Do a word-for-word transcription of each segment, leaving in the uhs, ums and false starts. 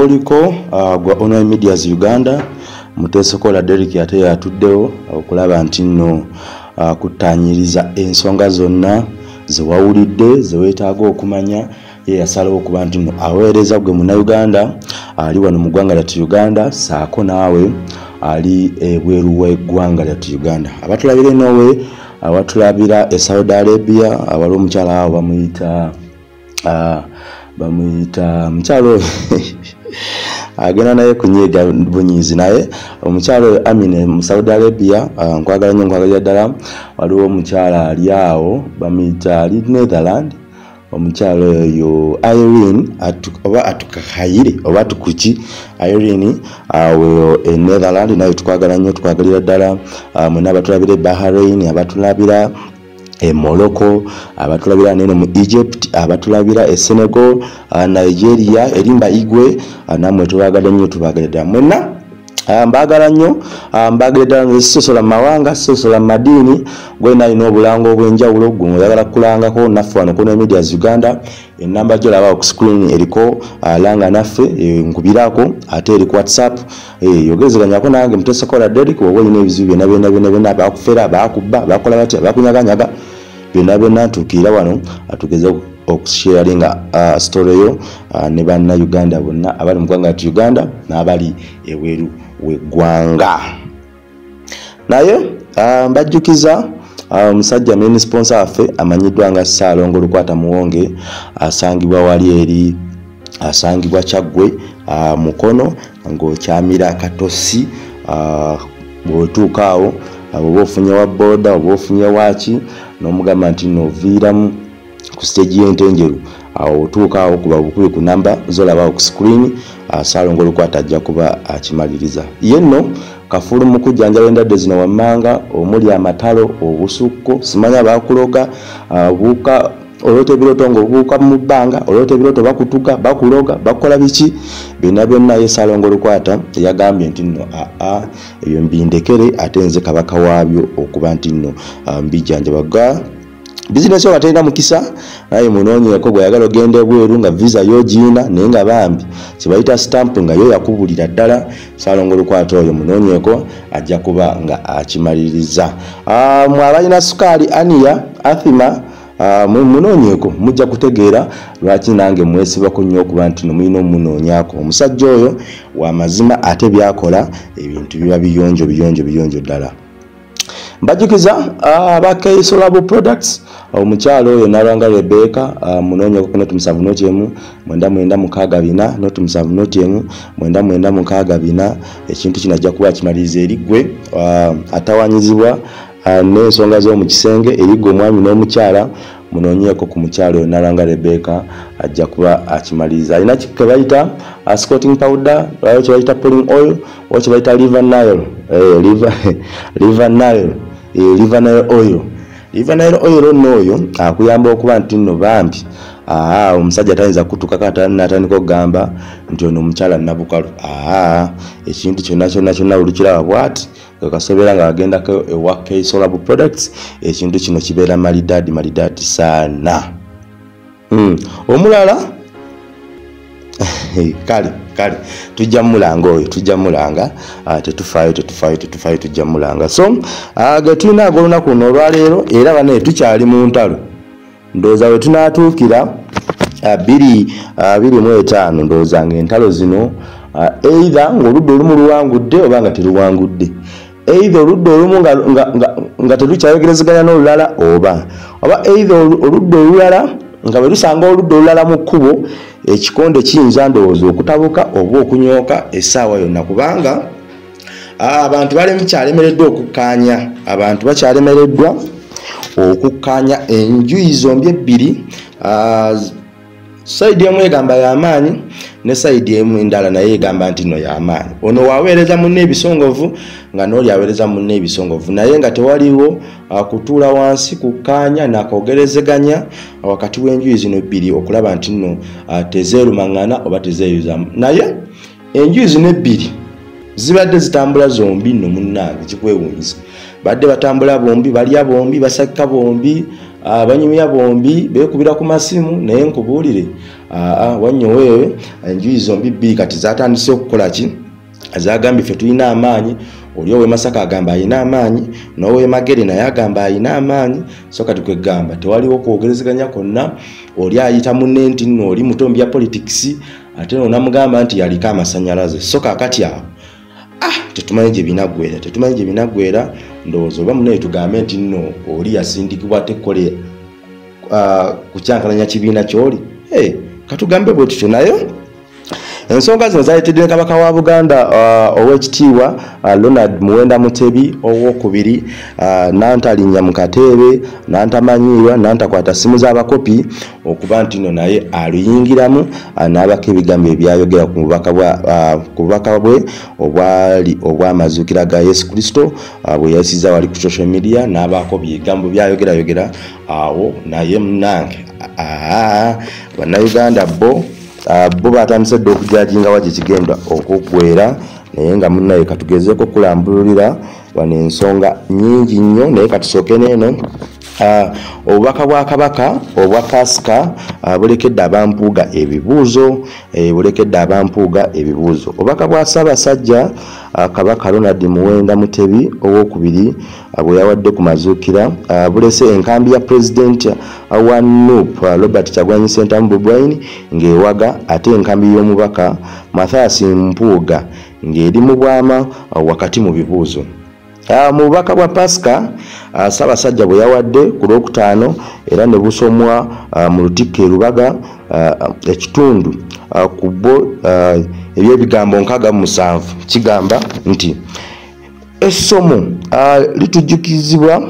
oliko gwa Online Medias Uganda Mutesokola Derek ate yatuddewo okulaba nti nno kutanyiriza ensonga zonna ze wawulidde ze weetaaga okumanya ye yasalawo okuba nti nno aweereza gwe Munnayuganda ali wano mu ggwanga lyattu Uganda saako naawe ali ebweru w'eggwanga lyattu Uganda. Abatulabira enowe abatulabira e Saudi Arabia awali omukyala awo bamuyita bamuyita mukyalo agenda naye kunyiga bunyizi naye omukyalo Amine mu Saudi Arabia nkwagala nnyo nkwagala ddala waliwo omukyala ali awo bamuyita ali Netherland omukyalo oyo Irene oba atukahayire oba tukuki Irene awo e Netherland naye tukwagala nnyo tukwagalira ddala mwena abatulabira e Bahrain abatulabira e Morocco abatulabira nene mu Egypt abatulabira e Senegal Nigeria erimba igwe namwe tubagala nnyo tubagalira mwena mbagala nnyo mbagala ddala sosola mawanga sosola madini gwena ino obulango obwenjawulo gwe oyagala kulangako naffe wano ku Online Medias Uganda enamba gyo laba ku screen eriko langa naffe nkubirako ate eri ku WhatsApp yogezeganyako nange Mutesokola Derek wowe olina ebizibu byonna byonna byonna byonna bakufera bakubba bakola batya bakunyaganyaga byonna byonna ntuukirira wano atugeze okusharinga story yo ne banna Uganda bonna abali mu ggwanga lyattu Uganda n'abali eweru w'eggwanga. Naye mbajjukiza omusajja main sponsor affe amanyiddwa nga Ssaalongo Lukwata Muwonge asangibwa wali eri asangibwa Kyaggwe Mukono ng'okyamira Katosi bw'otuuka awo oba ofunye wa boda oba ofunye waki n'omugamba nti n'oviiramu ku stage y'entenjeru awo otuuka awo kuba bukubi ku namba zolaba ku screen Ssaalongo Lukwata ajja kuba akimaliriza yenno kafulu mu kujjanjaba endwadde zino wammanga omuli amatalo obusukko simanya bakuloga buuka olwote ebiroto ng'obuuka mu bbanga olwote ebiroto bakutuka bakuloga bakola biki byonna byonna ye Ssaalongo Lukwata yagambye nti nno aa ebyo mbindekere ate nze kabaka waabyo okuba nti nno mbijjanjabaga business yo batenda mukisa naye munoonyeko gwe yagala ogende bweru nga visa yo jiina naye nga bambi kibayita stamp nga yo yakubulira ddala Ssaalongo Lukwata oyo munoonyeko ajja kuba nga akimaliriza. Mwabalina sukaali aniya athima munoonyeko mujja kutegeera lwaki nange mwesibako nnyo okuba nti nomulina omunoonyako omusajja oyo wamazima ate byakola ebintu biba biyonjo biyonjo biyonjo ddala. Mbajukiza aba Solabo Products omukyalo oyo Nalwanga Rebecca munoonye ko noti musanvu noti emu mwenda mwenda mukaaga bina noti musanvu noti emu mwenda mwenda mukaaga bina ekintu kinajja kuba kimaliriza erigwe atawanyizibwa n'ensonga z'omu kisenge erigwe omwami n'omukyala munoonyeko ku mukyalo Nalwanga Rebecca ajja kuba akimaliriza. Alina kike bayita scotting powder wayo kye bayita pulling oil wayo kye bayita liver Nile eh liver liver Nile liver Nile oil liver Nile oil n'oyo akuyamba okuba nti nno bambi aa omusajja tayinza kutuka kata natandika okugamba nti ono omukyala nabukalu aa ekintu kyonna kyonna kyonna olukiraba bwati kasobera nga agenda ko ewa Solabo Products ekintu kino kibeera malidadi malidadi sana. Hmm. Omulala kale kale tujja mulanga oyo tujja mulanga tetufayo tetufayo tetufayo tujja mulanga so aga tulina agoluna kuno olwaleero era bane tukyali mu ntalo ndoza we tunatuukira abiri abiri mu etaano ndoza ng'entalo zino either ng'oludda olumu luwangudde oba nga teruwangudde either oludda olumu nga nga nga terukyayogerezeganya n'olulala oba oba either oludda olulala nga bwe lusanga oludda olulala mu kkubo ekikonde kiyinza ndowooza okutabuka oba okunyooka essaawa yonna kubanga abantu balemu kyalemereddwa okukkaanya abantu bakyalemereddwa okukkaanya enjuyi zombi ebbiri side emu egamba y'amaanyi ne side emu endala naye egamba nti nno y'amaanyi ono waweereza munne ebisongovu nga n'oli aweereza munne ebisongovu naye nga tewaliwo kutuula wansi kukkaanya nakogerezeganya wakati w'enjuyi zino ebbiri okulaba nti nno tezeerumaŋŋana oba tezeeyuzamu naye enjuyi zino ebbiri zibadde zitambula zombi nno munnange kikwewunyiza badde batambula bombi balya bombi basakka bombi abanyumya bombi bekubira ku masimu naye nkubuulire wannyo wewe enjuyi zombi bbiri kati zatandise okukola ki zagambye ffe tulina amaanyi oli owe Masaka agamba ayina amaanyi n'owe Magere naye agamba ayina amaanyi so kati kwegamba tewaliwo kwogerezeganya konna oli ayita munne nti nno oli muto mu bya politics ate n'onamugamba nti yaliko amasannyalaze so kakati awo ah tetumanyi gye binagwera tetumanyi gye binagwera ndowooza oba munnaye tugambe nti nno oli yasindikibwa tekole uh, kukyankalanya kibiina ky'oli hey, katugambe bwe tutyo naye ensonga zino zaletedde Kabaka wa Buganda uh, ow'ekitiibwa uh, Ronald Muwenda Mutebi owokubiri uh, nantalinnya mu katebe nantamanyirwa nantakwata simu z'abakopi okuba nti no naye aluyingiramu uh, n'abaka ebigambo ebyayogera ku bubaka bwa uh, ku bubaka bwe obwali obw'amazuukira ga Yesu Kristo uh, bwe yasiza wali ku social media n'abako bigambo byayogera yogera awo naye munange ah bannayuganda bo Uh, bo batandise dde okujajinga waje kigenda okugwera naye nga munnaye katugezeko kulambululira wano ensonga nyingi nnyo naye katusooke neeno uh, obubaka bwa Kabaka obwa Kasika uh, bulekedde abampuuga ebibuuzo eh, bulekedde abampuuga ebibuuzo obubaka bwa Ssaabasajja uh, Kabaka Ronald Muwenda Mutebi owokubiri uh, bwe yawadde ku mazuukira uh, bulese enkambi ya President uh, wa N U P uh, Robert Kyagulanyi Ssentamu Bobiwine ng'ewaga ate enkambi y'omubaka Mathius Mpuga ng'eri mu bwama uh, wakati mu bibuuzo. Uh, mu bubaka bwa Pasika uh, Ssaabasajja bwe yawadde ku Lwokutaano era ne busomwa uh, mu Lutikko e Lubaga uh, ekitundu uh, ku bo uh, eby'ebigambo nkaaga mu musanvu kigamba nti essomo uh, litujjukizibwa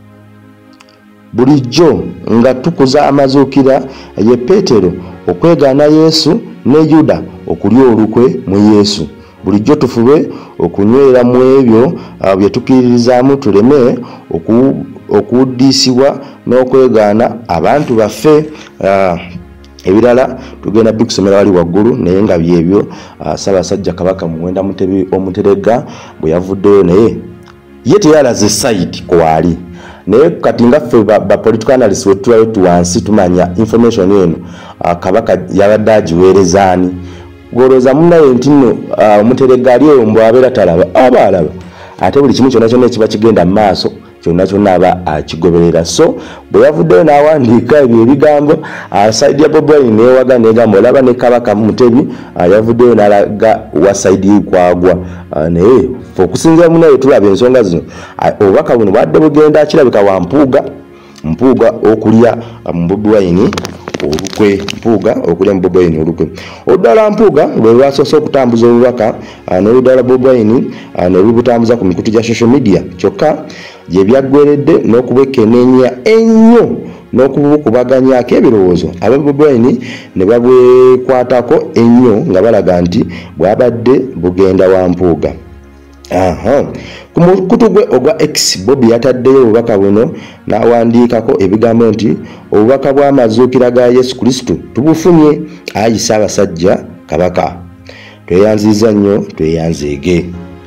bulijjo nga tukuza amazuukira ye Peetero okwegaana Yesu ne Yuda okulya olukwe mu Yesu. Bulijjo tufube okunywera mu ebyo uh, bye tukiririzaamu tuleme okuwuddisibwa n'okwegaana abantu baffe. uh, ebirala tugenda bikusomera wali waggulu naye nga byebyo uh, Ssaabasajja Kabaka Muwenda Mutebi omuterega bwe yavuddeyo naye ye teyalaze side kwali naye kati nga ffe ba, ba political analysts wetulayo tuwansi tumanya information eno uh, Kabaka yabadde agiweerezaani goloza munnaye nti nno omuterega ali eyo mbu abeera talaba aba alaba ate buli kimu kyonna kyonna ekiba kigenda mu maaso kyonna kyonna aba akigoberera. So bwe yavuddeyo n'awandiika ebyo ebigambo saidi ya Bobiwine neewaga negamba olaba ne Kabaka Mutebi yavuddeyo n'alaga wa saidi kwagwa naye fe okusinzira munnaye tulaba ensonga zino obubaka buno bwadde bugenda kirabika wa Mpuga Mpuga okulya mu Bobiwine olukwe Mpuga okulya mu Bobiwine olukwe. Oddala Mpuga bwe lwasoose okutambuza obubaka n'oludala Bobiwine ne lubutambuza ku mikutu gya social media kyokka gye byaggweredde n'okubwekenneenya ennyo n'okubukubaganyako ebirowoozo aba Bobiwine ne babwekwatako ennyo nga balaga nti bwabadde bugenda wa Mpuga. Aha ku mukutu gwe ogwa X Bobby yataddeyo obubaka buno n'awandiikako ebigambo nti obubaka bw'amazuukira ga Yesu Kristo tubufunye ayi Ssaabasajja Kabaka tweyanziza nnyo tweyanzeege.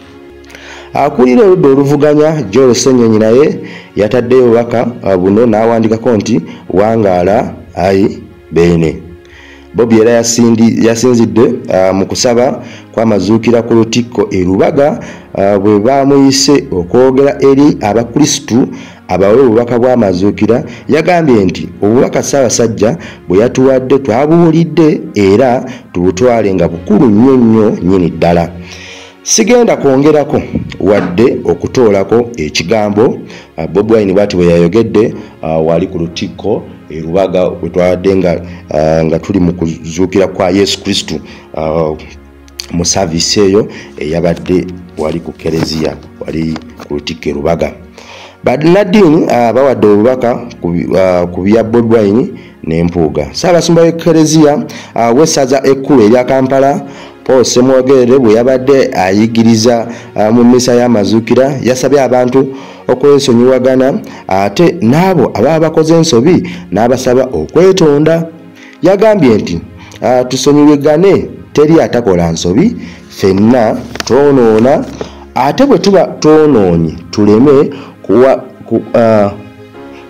Akulira oludda oluvuganya Joel Ssenyonyi naye yataddeyo obubaka buno n'awandiikako nti wangaala ayi beene. Bobby era yasindi yasinzidde uh, mu kusaba kw'amazuukira ku Lutikko e Lubaga uh, bwe bamuyise okwogera eri abakristu abawe obubaka bw'amazuukira yagambye nti obubaka Ssaabasajja bwe yatuwadde twabuwulidde era tubutwale nga bukulu nnyo nnyo nnyini ddala. Sigenda kwongerako wadde okutoolako ekigambo uh, Bobiwine bw'ati bwe yayogedde uh, wali ku Lutikko e Lubaga bwe twawadde nga, uh, nga tuli mu kuzuukira kwa Yesu Kristo uh, mu service eyo eyabadde wali ku Kereziya wali ku Lutikko e Lubaga. Badinadini uh, bawadde obubaka ku uh, bya Bobiwine ne Mpuga. Ssaabasumba w'e Kereziya uh, w'essaza ekkulu erya Kampala Paul Semwogerere bwe yabadde ayigiriza uh, mu mmisa y'amazuukira yasabye abantu okwesonyiwagana ate n'abo ababa bakoze ensobi n'abasaba okwetonda. Yagambye nti uh, tusonyiwegane teri atakola nsobi ffenna twonoona ate bwe tuba twonoonye tuleme kuwa ku, uh,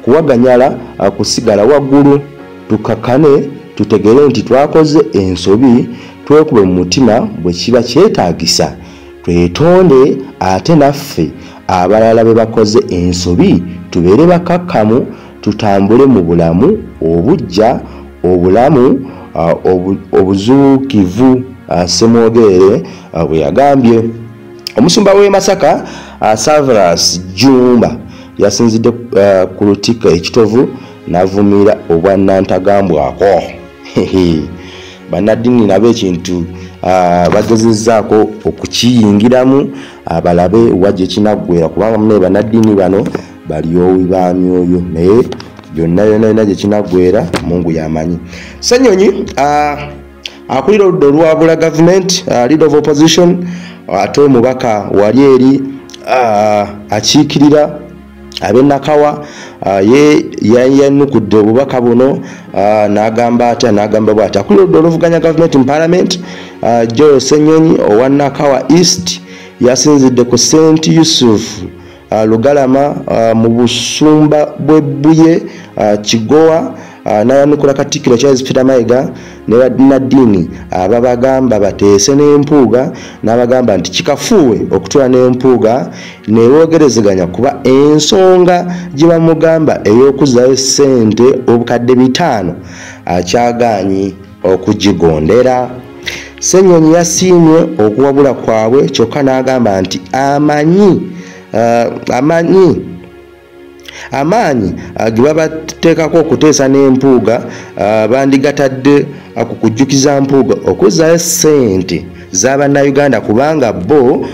kuwaganyala kusigala waggulu tukakane tutegere nti twakoze ensobi twekube mu mutima bwe kiba kyetaagisa twetonde ate naffe abalala be bakoze ensobi tubeere bakakkamu tutambule mu bulamu obujja obulamu obuzuukivu Semwogere bwe yagambye. Omusumba w'e Masaka Savras Jumba yasinzidde ku lutikko ekitovu n'avumira obwannantagambwako. Bannaddiini nabo ekintu bagezezzaako okukiyingiramu balabe wajja ekinaggwera kubanga mune bannaddiini bano balyowi ba myoyo naye byonna byonna byonna gye kinaggwera Mungu yamanyi. Ssenyonyi akulira oludda olwabula gavumenti leader of opposition ate omubaka wali eri akiikirira ab'Nakawa ye yayanukudde obubaka buno n'agamba ate n'agamba bw'ati akulira oludda oluvuganya gavumenti mu parliament Joe Ssenyonyi owa Nakawa East yasinzidde ku Saint Yusuf Lugalama mu busumba bw'Ebbuye Kigowa n'ayanukula Katikkiro Charles Peter Mayiga ne bannaddiini ababagamba bateese n'empuuga n'abagamba nti kikafuuwe okutula n'empuuga neewogerezeganya kuba ensonga gye bamugamba ey'okuzzayo ssente obukadde bitaano akyagaanyi okugigondera. Ssenyonyi yasiimye okuwabula kwabwe kyokka n'agamba nti amanyi uh, amanyi amaanyi ge babateekako okuteesa n'empuuga bandigatadde ku kujjukiza mpuuga okuzzayo ssente z'abannayuganda kubanga bo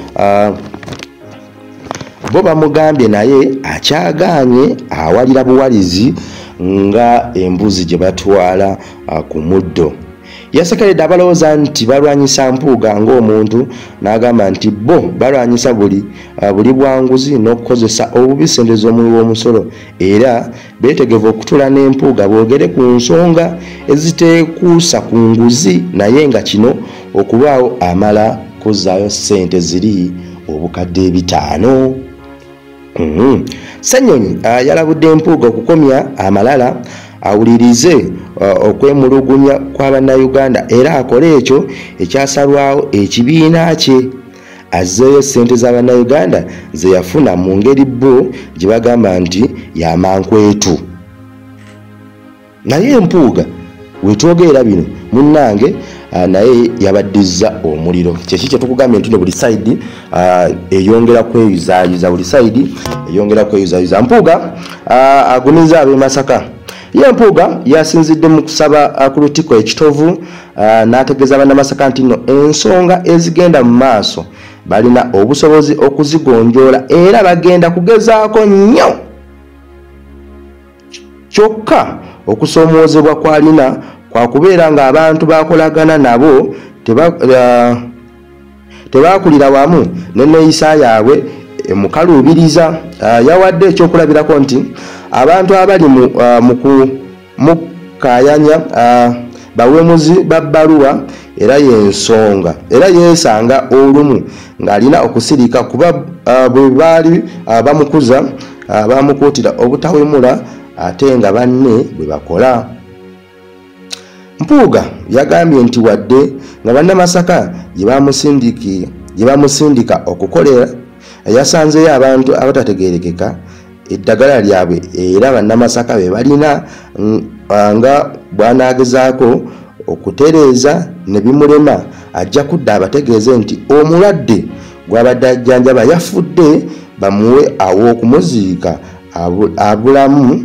bo bamugambye naye akyagaanye awalira buwalizi nga embuzi gye batwala ku muddo. Yasekeredde abalowooza nti balwanyisa mpuuga ng'omuntu n'agamba nti bo balwanyisa buli buli bwanguzi n'okukozesa obubi ssente z'omuwi w'omusolo era beetegevu okutula n'empuuga boogere ku nsonga eziteekuusa ku nguzi naye nga kino okubaawo amala kuzzaayo ssente ziri obukadde bitaano. Mm-hmm. Ssenyonyi yalabudde empuuga okukomya amalala awulirize uh, okwemulugunya kw'abannayuganda era akole ekyo ekyasalwawo ekibiina kye azzeeyo ssente z'abannayuganda ze yafuna mu ngeri bo gye bagamba nti yamankwetu. Naye empuuga wetwogerera bino munnange uh, naye yabaddiza omuliro kyeki kye tukugambye nti buli sayidi uh, eyongera kweyuzaayiza buli sayidi eyongera kweyuzaayiza. Mpuuga uh, agumiza ab'e Masaka ye Mpuuga yasinzidde mu kusaba ku lutikko ekitovu n'ategeeza bannamasaka nti nno ensonga ezigenda mu maaso balina obusobozi okuzigonjoola era bagenda kugezaako nnyo kyokka okusoomoozebwa kwalina kwa kubeera ng'abantu bakolagana nabo tebaakulira wamu n'enneeyisa yaabwe mukaluubiriza. Yawadde ekyokulabirako nti abantu abali mu kayanya bawemuzi babbaluwa era yensonga era yeesanga olumu ng'alina okusirika kuba bwe baali bamukuza bamukuutira obutawemula ate nga banne bwe bakola. Mpuuga yagambye nti wadde nga bannamasaka gye bamusindika okukolera yasanzeyo abantu abatategeerekeka eddagala lyabwe era bannamasaka be balina nga bw'anaagezaako okutereeza ne bimulema ajja kudda abategeeze nti omulwadde gw'abadde ajjanjaba yafudde bamuwe aw'okumuziika abulamu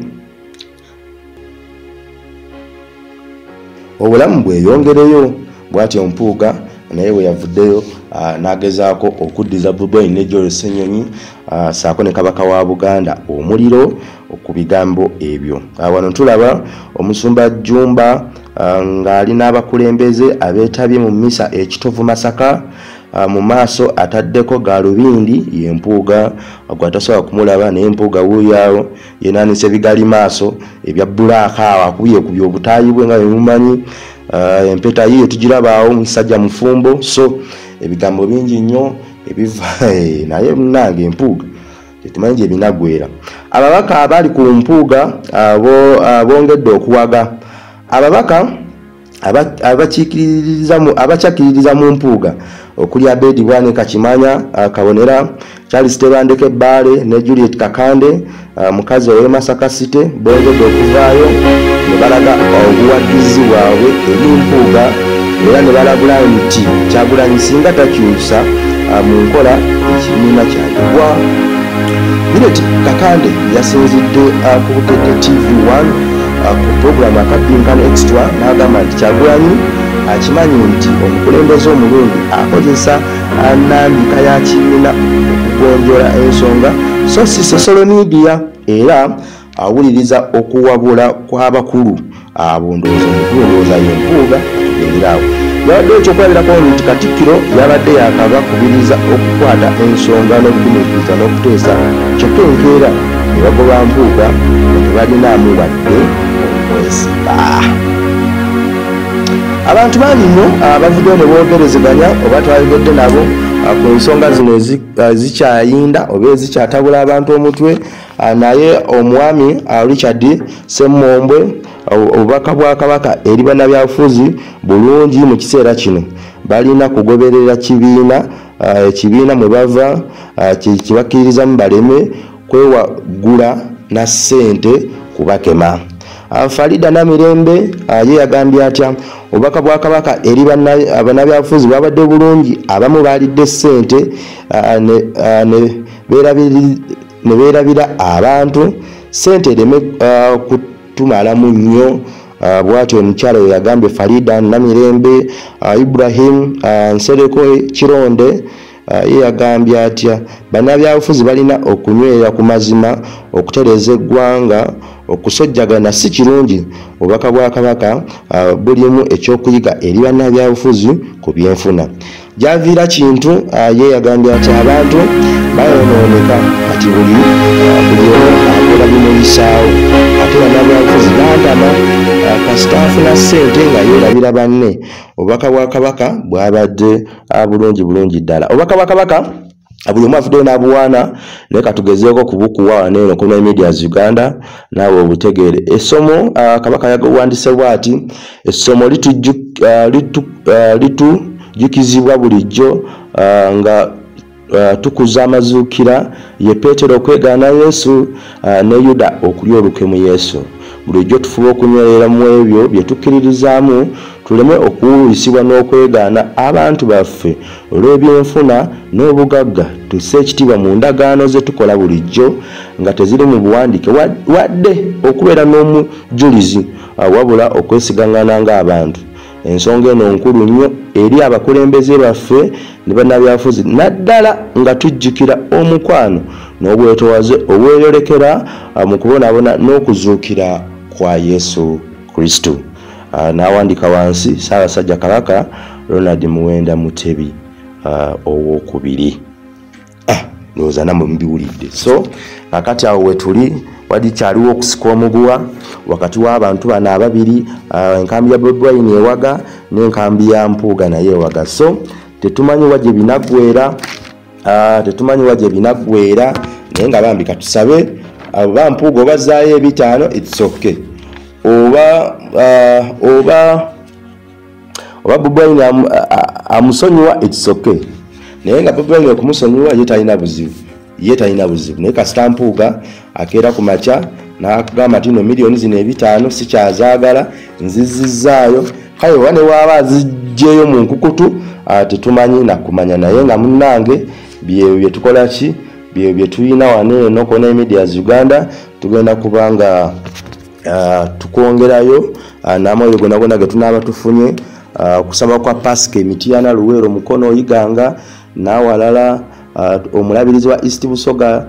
obulamu bweyongereyo. Bw'atyo Mpuuga naye bwe yavuddeyo n'agezaako okuddiza Bobiwine ne Joel Ssenyonyi saako ne Kabaka wa Buganda omuliro ku bigambo ebyo. Wano tulaba omusumba Jumba ng'ali n'abakulembeze abeetabye mu mmisa ekitovu Masaka mu maaso ataddeko gaalubindi ye Mpuuga gw'atasobola kumulaba naye Mpuuga wuuyaawo yenaanise bigali maaso ebya bbulaaka awo akubye ku byobutaayi bwe nga bemumanyi. Empeta yiye tugirabaawo musajja mufumbo so ebigambo bingi nnyo ebiva naye munnange Mpuuga tetumanyi gye binagwera. ababaka abali ku Mpuga abo bongedde okuwaga. Ababaka abakikiririza mu abachakiririza mu Mpuga okuli Abedi Bwane Kakimanya, Kabonera, Charles Tebandeke Bale ne Juliet Kakande, mukazi wa Masaka City bongedde okuvaayo ne balaga obuwagizi bwabwe eri Mpuga era ne balagula nti Kyagulanyi singa takyusa mu nkola ekibiina kyagibwa. Juliet Kakande yasinzidde ku Bukedde T V one ku programu akabinkano extra n'agamba nti Kyagulanyi akimanyi nti omukulembeze omulungi akozesa nnambika ya kibiina okugonjola ensonga so si social media, era awuliriza okuwabula kw'abakulu abondooza omukulu ye Mpuga tugenderawo. Yabadde ekyokwabirako nti Katikkiro yabadde yakabakubiriza okukwata ensonga n'okugumiikiriza n'okuteesa kyokka enkeera ne bagoba Mpuga nga tebalinaamu wadde okwesiba. Abantu bangi nnyo abavuddeyo ne boogerezeganya oba twayogedde nabo ku nsonga zino ezikyayinda oba ezikyatabula abantu omutwe, naye omwami Richard Ssemwombwe obubaka bwa Kabaka eri bannabyabufuzi bulungi mu kiseera kino balina kugoberera kibiina ekibiina mwe bava kibakkiririzamu baleme kwewagula na ssente kubakema. Farida Namirembe ye yagambye atya obubaka bwa Kabaka eri bannabyabufuzi bwabadde bulungi, abamu balidde ssente ne beerabira abantu ssente ereme kutumalamu nnyo. Bw'atyo omukyala we yagambye Farida Namirembe. Ibrahim Nsereko Kironde ye yagambye atya bannabyabufuzi balina okunywera ku mazima, okutereeza eggwanga, okusojjagana si kirungi. Obubaka bwa Kabaka bulimu ekyokuyiga eri bannabyabufuzi ku byenfuna. Javiira Kintu ye yagambye ati abantu bayonooneka kati buli buli akola bimuyisaawo ate bannabyabufuzi bantama kasita afuna ssente nga yeerabira banne. Obubaka bwa Kabaka bwabadde bulungi bulungi ddala. Obubaka bwa Kabaka buli omu afuddeyo n'abuwaana naye katugezeeko kubukuwa waneeno ku Media Uganda naawe obutegeere. Essomo Kabaka yawandiise bw'ati: essomo litujjukizibwa bulijjo nga tukuza amazuukira ye Peetero okwegaana Yesu ne Yuda okulya olukwe mu Yesu. Bulijjo tufuba okunywerera mu ebyo bye tukkiririzaamu, tuleme okuwulisibwa n'okwegaana abantu baffe olw'ebyenfuna n'obugagga. Tusse ekitiibwa mu ndagaano ze tukola bulijjo nga teziri mu buwandiike wadde okubeera n'omujulizi, wabula okwesigangana ng'abantu. Ensonga eno nkulu nnyo eri abakulembeze baffe ne bannabyabufuzi, naddala nga tujjukira omukwano n'obwetoowaze obweyolekera mu kubonaabona n'okuzuukira kwa Yesu Kristo. N'awandiika wansi Ssaabasajja Kabaka Ronald Muwenda Mutebi owokubiri. Ndowooza namwe mubiwulidde. So kakati awo wetuli wadikyaliwo okusika omuguwa wakati w'abantu bano ababiri, enkambi ya Bobiwine ewaga n'enkambi ya Mpuga naye ewaga. So tetumanyi wa gye binaggweera, tetumanyi wa gye binaggweera naye nga bambi katusabe aba Mpuga obazaayo ebitaano it's okay, oba oba oba Bobiwine amusonyiwa it's okay, naye nga Bobiwine okumusonyiwa ye talina buzibu, ye talina buzibu. Naye kasita Mpuga akeera ku makya n'agamba nti no miliyoni zino ebitaano sikyazaagala nzizizaayo, kale wane waaba azijjeeyo mu nkukutu tetumanyi nakumanya, naye nga munnange bye bye tukola ki bye bye tuyina waneeno ku Media Uganda tugenda kubanga tukwongerayo n'amoyo gonna gonna ge tunaaba tufunye okusaba kwa Pasika Emitiana Luweero Mukono Oyiganga n'awalala omulabirizi wa East Busoga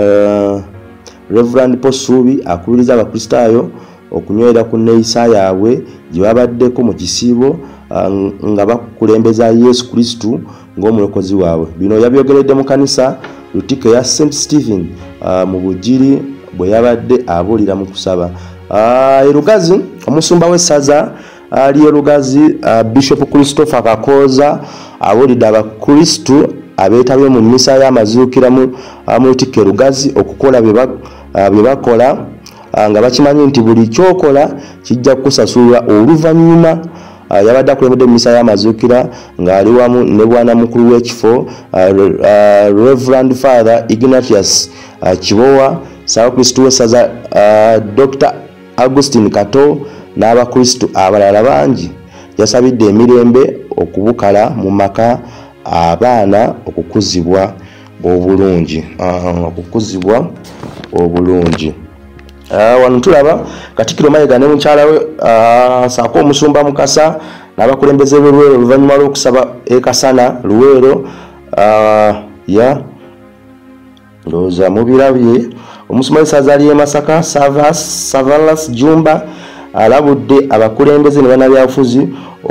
Reverend Posubi akubiriza abakristaayo okunywera ku neeyisa yaabwe gye babaddeko mu kisiibo nga bakulembeza Yesu Kristo ng'omulokozi waabwe. Bino yabyogeredde mu kanisa Lutike ya Saint Stephen mu Bugiri bwe yabadde abuulira mu kusaba. Erugazi omusumba w'essaza ali erugazi Bishop Christopher Kakoza abuulidde abakristu abeetabye mu mmisa y'amazuukira mu Lutike Rugazi okukola bye bakola nga bakimanyi nti buli kyokola kijja kusasulwa oluvannyuma. Yabadde akulembedde mu misa y'amazuukira ng'ali wamu ne bwana mukulu w'ekifo Reverend Father Ignatius Kibowa, Ssaabakristu w'essaza Doctor Augustine Kato n'abakristu abalala bangi. Yasabidde emirembe okubukala mu maka, abaana okukuzibwa obulungi okukuzibwa obulungi. Wano tulaba Katikkiro Mayiga ne mukyala we saako omusumba Mukasa n'abakulembeze b'Oluweero oluvannyuma lw'okusaba ekasana Luweero ya ndowooza mubirabye. Omusumba w'essaza ly'e Masaka Savalas Jumba alabudde abakulembeze ne bannabyabufuzi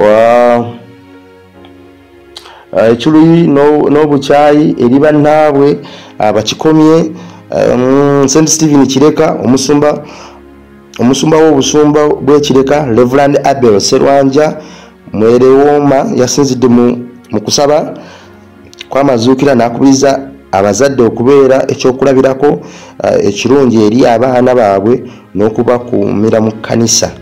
ekuluyi n'obukyayi eri bannaabwe bakikomye. Saint Stephen Kireka omusumba omusumba w'obusumba bw'Ekireka Reverend Abel Serwanja Mwerewooma yasinzidde mu kusaba kw'amazuukira n'akubiriza abazadde okubeera ekyokulabirako ekirungi eri abaana baabwe n'okubakuumira mu kkanisa.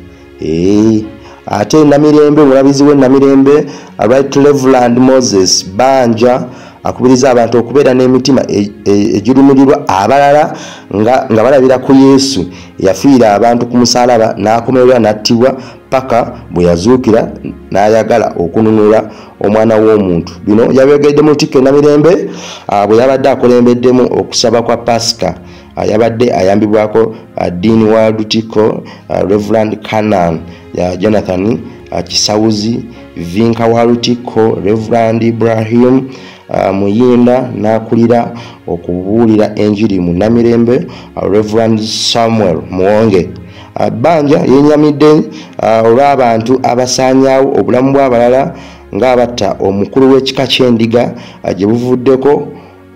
Ate Namirembe omulabizi w'e Namirembe Right Reverend Moses Banja akubiriza abantu okubeera n'emitima egirumirirwa abalala nga nga balabira ku Yesu yafiira abantu ku musaalaba n'akomererwa n'attibwa paka bwe yazuukira n'ayagala okununula omwana w'omuntu. Bino yabyogedde mu Lutikko e Namirembe bwe yabadde akulembeddemu okusaba kwa Pasika. Yabadde ayambibwako ddiini wa Lutikko Reverend Canaan ya Jonathan Kisawuzi, Vinka wa Lutikko Reverend Ibrahim Muyinda n'akulira okubuulira enjiri mu Namirembe Reverend Samuel Muwonge. Banja yenyamidde olw'abantu abasaanyaawo obulamu bw'abalala ng'abatta omukulu w'ekika ky'endiga gye buvuddeko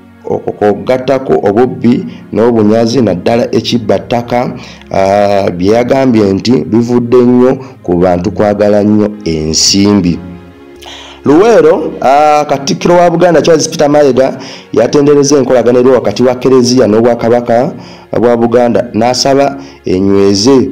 okugattako obubbi n'obunyazi naddala ekibbattaka bye yagambye nti bivudde nnyo ku bantu kwagala nnyo ensimbi. Luweero Katikkiro wa Buganda Charles Peter Mayiga yatendereza enkolagana eri wakati wa Kereziya n'Obwakabaka bwa Buganda n'asaba enyweze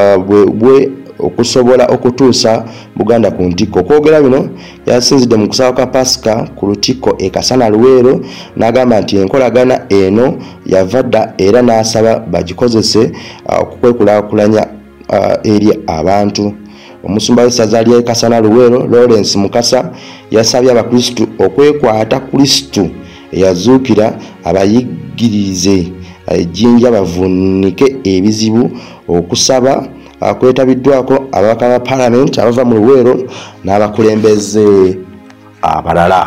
bwe okusobola okutuusa Buganda ku ntikko. Okwogera bino yasinzidde mu kusaba kwa Pasika ku Lutikko e Kasana Luweero n'agamba nti enkolagana eno yava dda era n'asaba bagikozese okukwekulaakulanya eri abantu. Omusumba w'essaza ly'e Kasana Luweero Lawrence Mukasa yasabye abakristu okwekwata Kristu eyazuukira abayigirize ejjinja bavunike ebizibu okusaba kwetabiddwako ababaka ba Parliament abava mu Luweero n'abakulembeze abalala.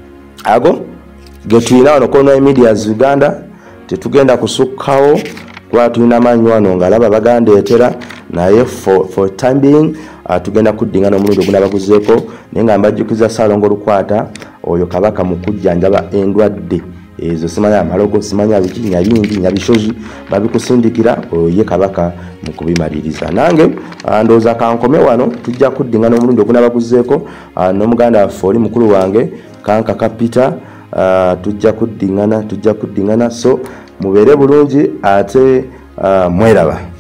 Ago ge tulina wano Colonial Media Uganda, tetugenda kusukkawo kuba tulina maanyi wano ng'alaba bagandeetera naye for, for time being uh, tugenda kuddingana omulundi ogunabaguzeeko naye nga mbajjukiza Ssaalongo Lukwata oyo Kabaka mu kujjanjaba endwadde ezo simanyi amalogo simanyi abiki nyabingi nyabisozi babikusindikira oye Kabaka mu kubimaliriza. Nange uh, ndowooza kankome wano tujja kuddingana omulundi ogunabaguzeeko uh, n'omuganda waffe oli mukulu wange Kanka Kapita uh, tujja kuddingana tujja kuddingana so mubeere bulungi ate uh, mweraba.